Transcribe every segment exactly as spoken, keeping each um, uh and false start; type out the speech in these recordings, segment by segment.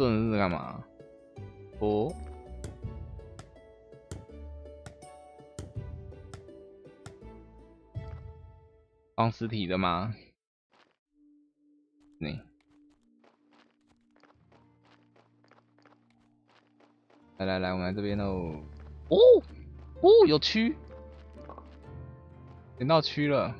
盾是干嘛？哦，放尸体的吗？你、嗯。来来来，我们来这边喽。哦哦，有蛆，捡到蛆了。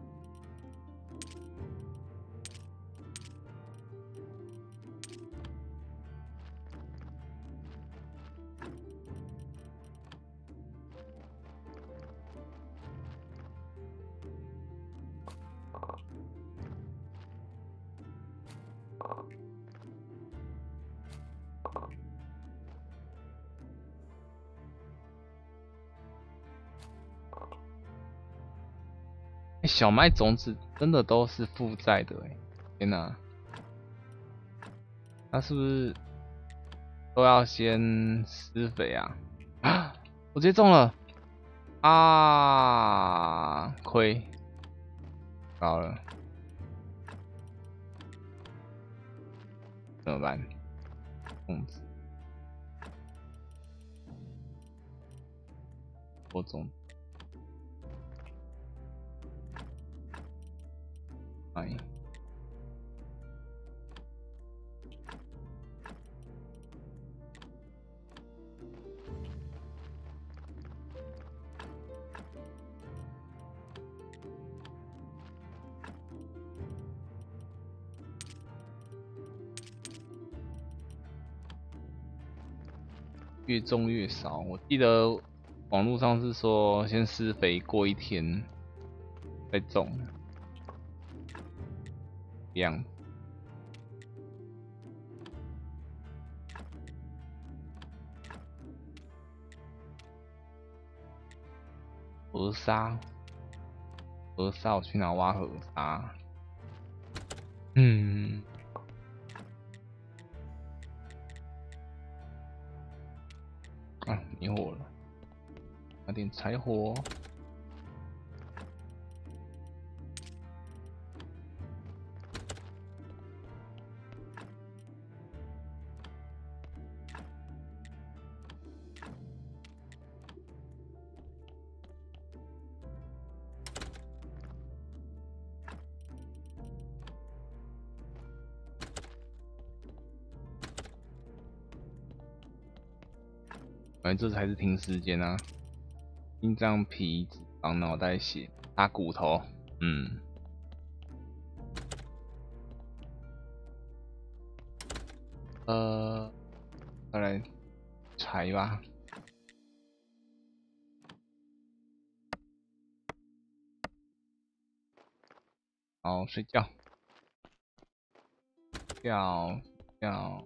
欸、小麦种子真的都是负债的哎！天哪，那是不是都要先施肥啊？啊！我直接中了啊！亏，糟了，怎么办？种子，播种，哎。越种越少，我记得网络上是说先施肥过一天再种，这样。河沙，河沙，我去哪挖河沙？嗯。啊，灭火了，拿点柴火。反正这才是停时间啊！心脏、皮、脂肪、脑袋、血、大骨头，嗯。呃，再来柴吧。好，睡觉，觉觉，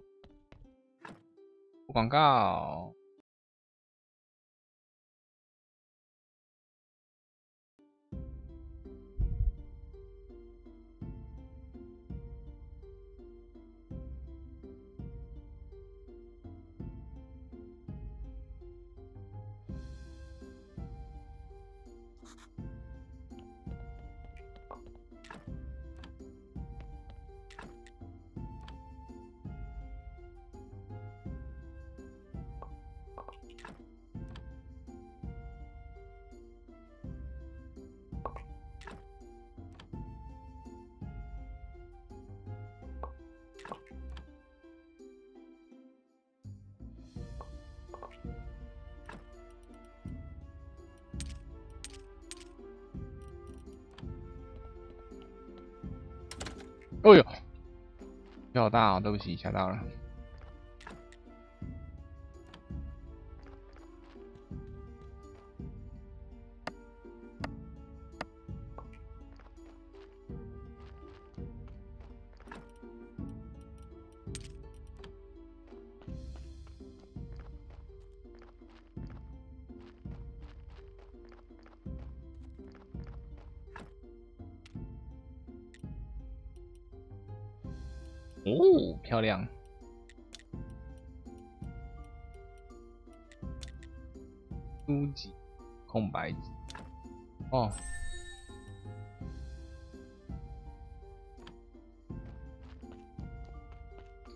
广告。哦呦，雨好大哦，对不起，吓到了。哦，漂亮。书籍，空白纸。哦。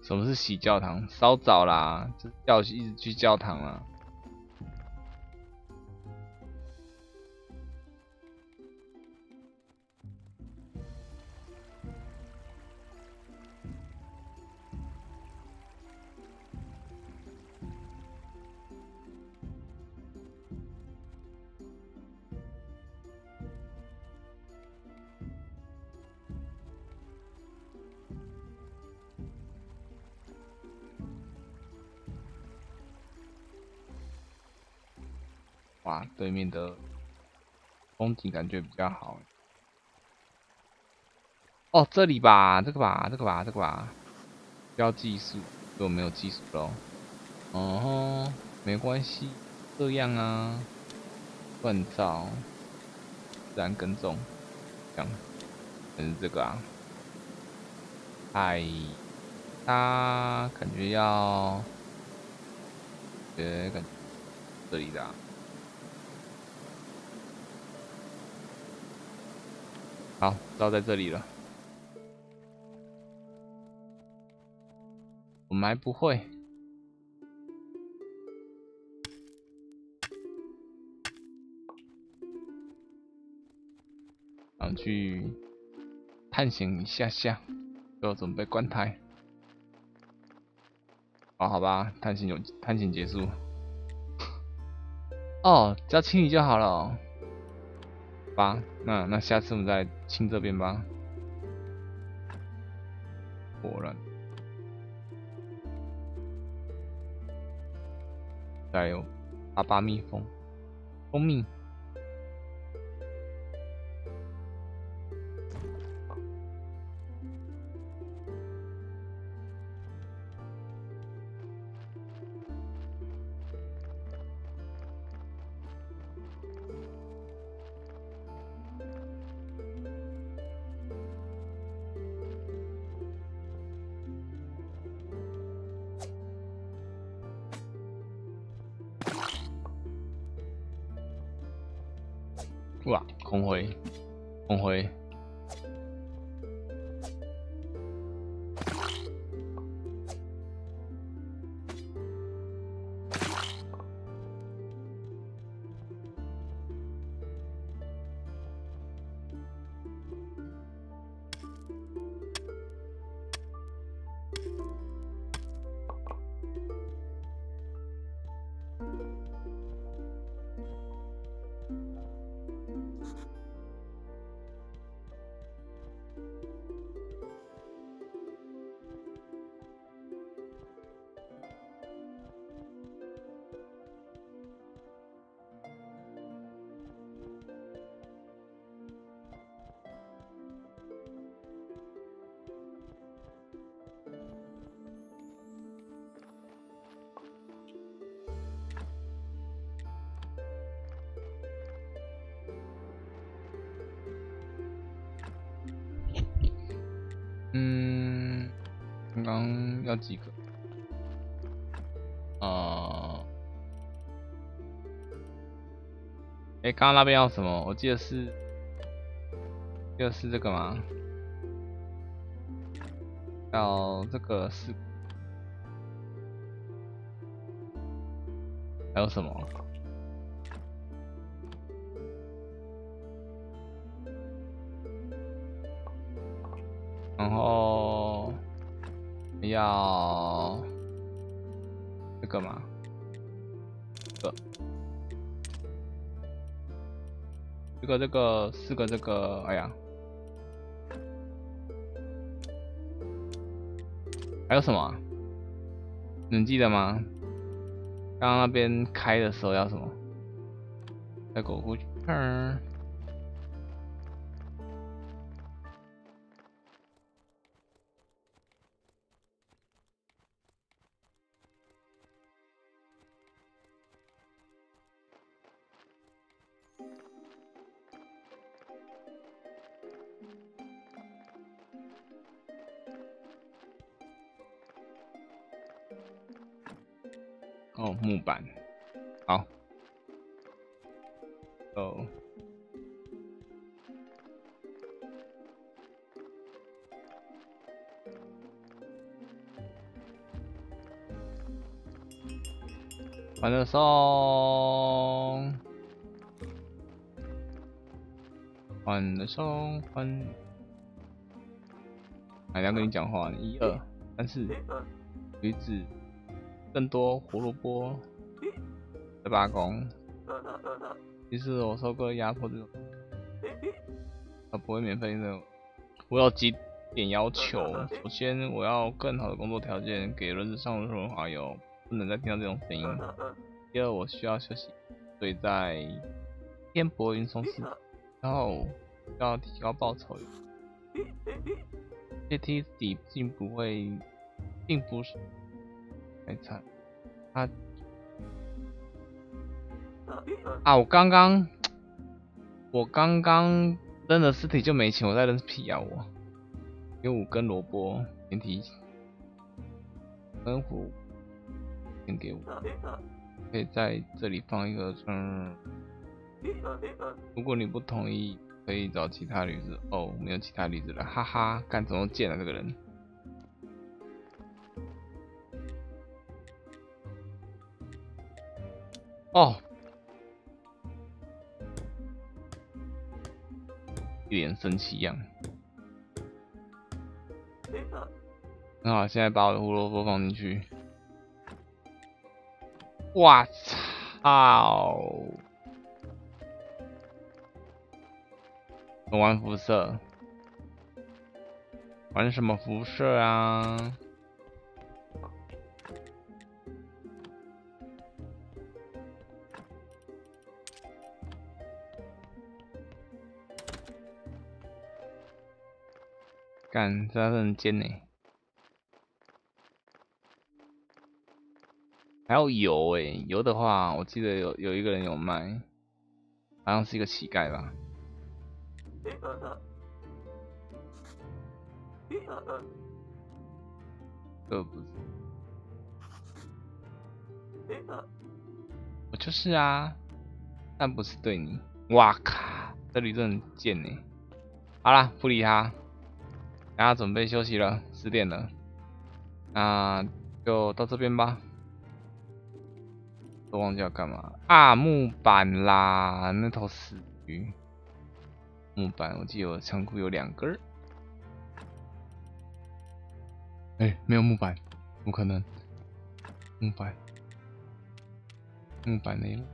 什么是洗教堂？烧澡啦，就叫一直去教堂啦。哇，对面的风景感觉比较好。哦，这里吧，这个吧，这个吧，这个吧，需要技术，我没有技术咯。哦，没关系，这样啊，锻造，自然耕种，这样，嗯，这个啊，哎，它感觉要，呃，感觉这里的、啊。好，到在这里了。我们还不会。然后去探险一下下，就准备关台。哦，好吧，探险有探险结束。哦，只要清理就好了、哦。吧，那那下次我们再清这边吧。果然，再有巴巴蜜蜂，蜂蜜。哇，红灰，红灰。嗯，刚刚要几个？呃，哎、欸，刚刚那边要什么？我记得是，记得是这个吗？要这个是，还有什么？然后要这个吗？这个，这个，这个四个，这个，哎呀，还有什么、啊？你记得吗？刚刚那边开的时候要什么？再狗过去。嗯。哦，木板，好，哦， 换了送，换了送，换。还要跟你讲话，一二三四，橘子，更多胡萝卜，在罢工。其实我受过压迫这种，他不会免费的。我有几点要求：首先，我要更好的工作条件，给轮子上的润滑油，不能再听到这种声音。第二，我需要休息，所以在天博运送司，然后要提高报酬。这梯底并不会，并不是太惨。他啊，我刚刚，我刚刚扔了尸体就没钱，我再扔屁啊我！有五根萝卜，前提跟虎先给我，可以在这里放一个嗯。如果你不同意。可以找其他驴子哦，没有其他驴子了，哈哈，干怎么贱了这个人？哦，一脸生气样。很好，现在把我的胡萝卜放进去。哇操！玩辐射，玩什么辐射啊？干，这是很贱呢。还有油诶，油的话，我记得有有一个人有卖，好像是一个乞丐吧。这不是，我就是啊，但不是对你。哇靠，这里真的很贱呢。好啦，不理他，大家准备休息了，十点了，那就到这边吧。都忘记要干嘛啊？木板啦，那头死鱼。木板，我记得我仓库有两根儿。哎、欸，没有木板，不可能。木板，木板没了。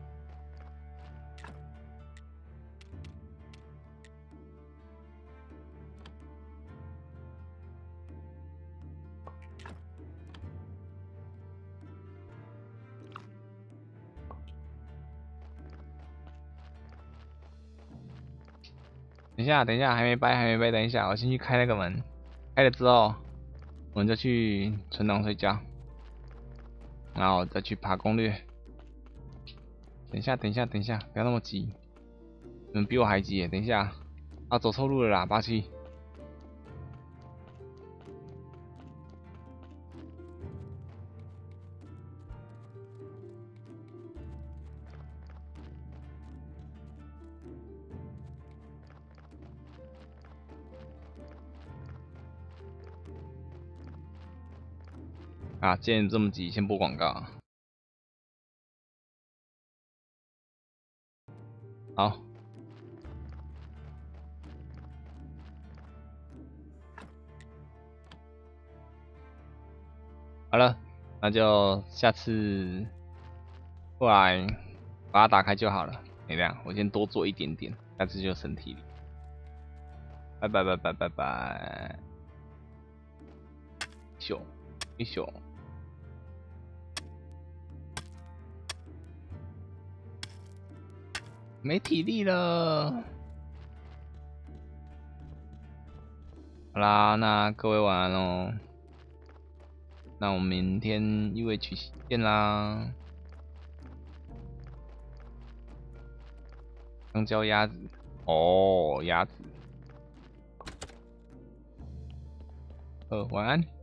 等一下，等一下，还没掰，还没掰，等一下，我先去开那个门。开了之后，我们就去存档睡觉，然后再去爬攻略。等一下，等一下，等一下，不要那么急，你们比我还急耶！等一下，啊，走错路了啦，八七。啊，既然这么急，先播广告。好，好了，那就下次过来把它打开就好了。没亮，我先多做一点点，下次就省体力。拜拜拜拜拜拜，咻一咻。没体力了。好啦，那各位晚安喽。那我们明天U H C见啦。香蕉鸭子，哦，鸭子。呃，晚安。